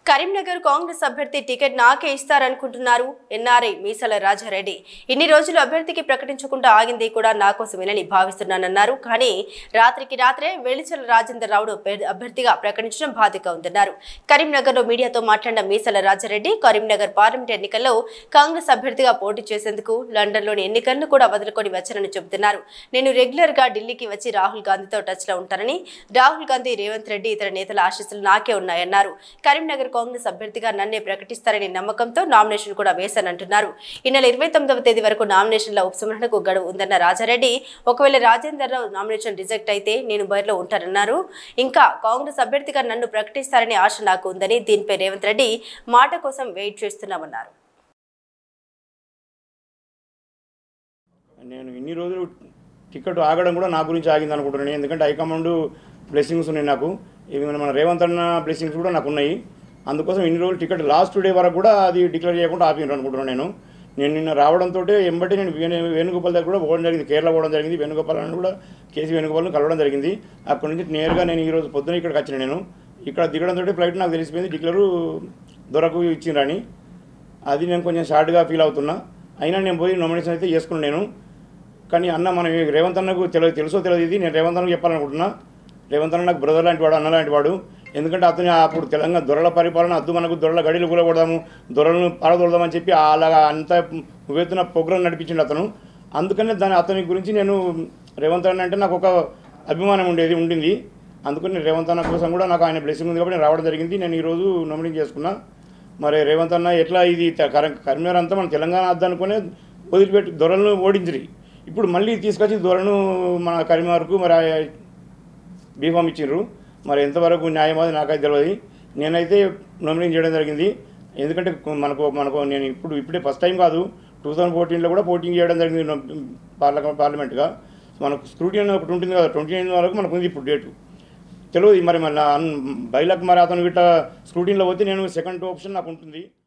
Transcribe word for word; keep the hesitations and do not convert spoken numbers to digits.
కరీంనగర్ కాంగ్రెస్ అభ్యర్థి టికెట్ నాకే ఇస్తారనుకుంటున్నారు ఎన్ఆర్ఐ మీసాల రాజారెడ్డి. ఇన్ని రోజులు అభ్యర్థికి ప్రకటించకుండా ఆగింది కూడా నా కోసమేనని భావిస్తున్నానన్నారు. కానీ రాత్రికి రాత్రే వెలిచల రాజేందర్ రావును అభ్యర్థిగా ప్రకటించడం బాధగా ఉందన్నారు. కరీంనగర్లో మీడియాతో మాట్లాడిన మీసాల రాజారెడ్డి కరీంనగర్ పార్లమెంట్ ఎన్నికల్లో కాంగ్రెస్ అభ్యర్థిగా పోటీ చేసేందుకు లండన్లోని ఎన్నికలను కూడా వదులుకొని వచ్చానని చెబుతున్నారు. నేను రెగ్యులర్ గా ఢిల్లీకి వచ్చి రాహుల్ గాంధీతో టచ్ లో ఉంటానని, రాహుల్ గాంధీ, రేవంత్ రెడ్డి ఇతర నేతల ఆశీస్సులు నాకే ఉన్నాయన్నారు. కరీంనగర్ కాంగ్రెస్ అభ్యర్థిగా నన్నే ప్రకటిస్తారని నమ్మకంతో నామినేషన్ కూడా వేశానంటున్నారు. ఈ నెల ఇరవై తొమ్మిదవ తేదీ వరకు నామినేషన్ల ఉపసంహరణకు గడువు ఉందన్న రాజారెడ్డి, ఒకవేళ రాజేందర్ రావు నామినేషన్ రిజెక్ట్ అయితే నేను బరిలో ఉంటానన్నారు. ఇంకా కాంగ్రెస్ అభ్యర్థిగా నన్ను ప్రకటిస్తారని ఆశ నాకు ఉందని, దీనిపై రేవంత్ రెడ్డి మాట కోసం వెయిట్ చేస్తున్నామన్నారు. నేను ఇన్ని రోజులు టికెట్ ఆగడం కూడా నా గురించి ఆగింది అనుకుంటున్నాను. ఎందుకంటే హైకమాండ్ బ్లెస్సింగ్స్ ఉన్నాయి నాకు, ఇవి మన రేవంత్ అన్న బ్లెస్సింగ్స్ కూడా నాకు ఉన్నాయి. అందుకోసం ఇన్ని రోజులు టికెట్ లాస్ట్ డే వరకు కూడా అది డిక్లేర్ చేయకుండా ఆపినారు అనుకుంటున్నాను. నేను నేను నిన్న రావడంతో ఎంబటి నేను వేణు వేణుగోపాల్ దగ్గర కూడా పోవడం జరిగింది, కేరళ పోవడం జరిగింది. వేణుగోపాల్ అని కూడా కేసీ వేణుగోపాల్ని కలవడం జరిగింది. అక్కడి నుంచి నేరుగా నేను ఈరోజు పొద్దున ఇక్కడికి వచ్చిన. నేను ఇక్కడ దిగడంతో ఫ్లైట్ నాకు తెలిసిపోయింది డిక్లేరు దొరకు ఇచ్చిండ్రని. అది నేను కొంచెం షార్ట్గా ఫీల్ అవుతున్నా. అయినా నేను పోయి నామినేషన్ అయితే చేసుకున్నాను నేను. కానీ అన్న మనం రేవంత్ అన్నకు తెలియదు, తెలుసో తెలియదు, ఇది నేను రేవంత్ అన్నకు చెప్పాలనుకుంటున్నా. రేవంత్ అన్న నాకు బ్రదర్ లాంటి వాడు, అన్న లాంటి వాడు. ఎందుకంటే అతను అప్పుడు తెలంగాణ దొరల పరిపాలన అద్దు, మనకు దొరల గడిలు కూలకూడదాము, దొరలను పారదోడదామని చెప్పి అలాగా అంత ఉవ్వెత్తున ప్రోగ్రాం నడిపించిండు అతను. అందుకనే దాని అతని గురించి నేను రేవంత్ అన్న అంటే నాకు ఒక అభిమానం ఉండేది ఉండింది. అందుకని రేవంత్ అన్న కోసం కూడా నాకు ఆయన బ్లెస్సింగ్ ఉంది కాబట్టి నేను రావడం జరిగింది. నేను ఈరోజు నామినేట్ చేసుకున్నా. మరి రేవంత్ అన్న ఎట్లా ఇది కరీంనగర్ అంతా మన తెలంగాణ అద్దు అనుకునే వదిలిపెట్టి దొరలను ఓడించిరి. ఇప్పుడు మళ్ళీ తీసుకొచ్చి దొరను మన కరీంనగర్కు మరి బీఫామ్ ఇచ్చిండ్రు. మరి ఎంతవరకు న్యాయం అది నాకైతే తెలియదు. నేనైతే నామినేట్ చేయడం జరిగింది. ఎందుకంటే మనకు మనకు నేను ఇప్పుడు ఇప్పుడే ఫస్ట్ టైం కాదు, టూ థౌజండ్ ఫోర్టీన్లో కూడా పోటింగ్ చేయడం జరిగింది పార్లమెంట్ పార్లమెంట్గా. మనకు స్క్రూటీ అని ఒకటి ఉంటుంది కదా, ట్వంటీ నైన్ వరకు మనకు ఉంది ఇప్పుడు డేటు తెలియదు. మరి మన బైలాక్ మరి అతను గిట్ట స్క్రూటీన్లో పోతే నేను సెకండ్ ఆప్షన్ నాకు ఉంటుంది.